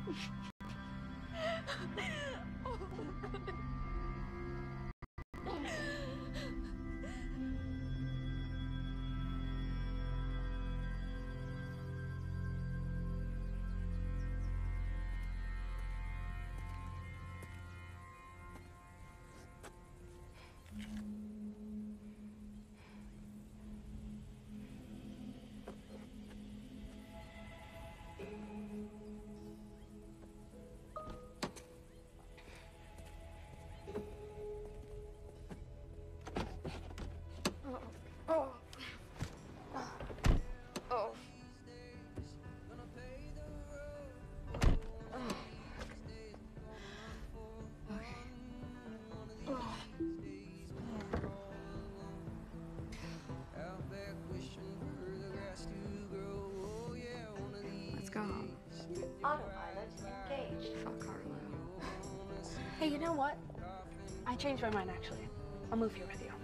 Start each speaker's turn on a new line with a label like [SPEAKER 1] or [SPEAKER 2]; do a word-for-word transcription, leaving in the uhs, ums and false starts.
[SPEAKER 1] Let's go home.
[SPEAKER 2] Autopilot engaged.
[SPEAKER 1] Fuck Harlow.
[SPEAKER 3] Hey, you know what? I changed my mind, actually. I'll move here with you.